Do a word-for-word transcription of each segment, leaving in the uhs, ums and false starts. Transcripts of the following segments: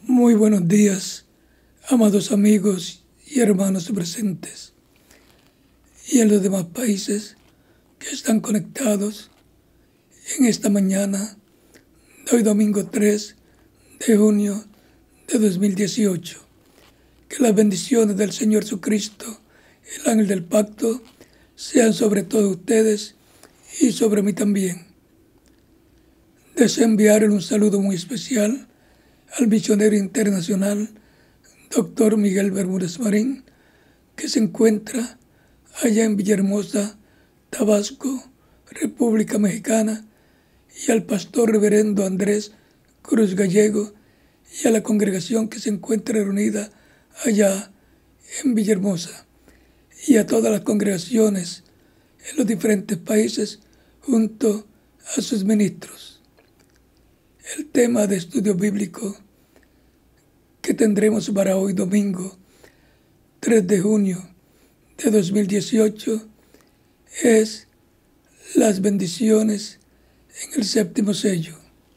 Muy buenos días, amados amigos y hermanos presentes, y en los demás países que están conectados en esta mañana de hoy domingo tres de junio de dos mil dieciocho. Que las bendiciones del Señor Jesucristo, el ángel del pacto, sean sobre todos ustedes y sobre mí también. Deseo enviarle un saludo muy especial al misionero internacional doctor Miguel Bermúdez Marín, que se encuentra allá en Villahermosa, Tabasco, República Mexicana, y al pastor reverendo Andrés Cruz Gallego y a la congregación que se encuentra reunida allá en Villahermosa, y a todas las congregaciones en los diferentes países junto a sus ministros. El tema de estudio bíblico que tendremos para hoy domingo tres de junio de dos mil dieciocho es las bendiciones en el séptimo sello.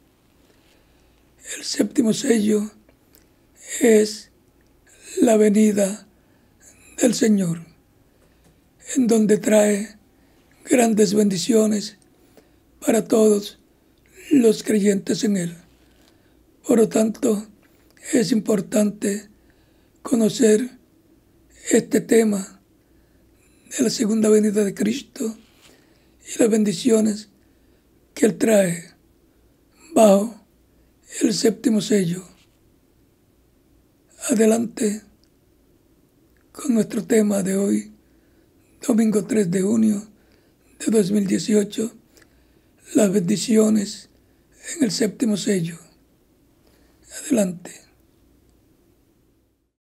El séptimo sello es la venida del Señor, en donde trae grandes bendiciones para todos los creyentes en Él. Por lo tanto, es importante conocer este tema de la segunda venida de Cristo y las bendiciones que Él trae bajo el séptimo sello. Adelante con nuestro tema de hoy, domingo tres de junio de dos mil dieciocho, las bendiciones en el séptimo sello. Adelante.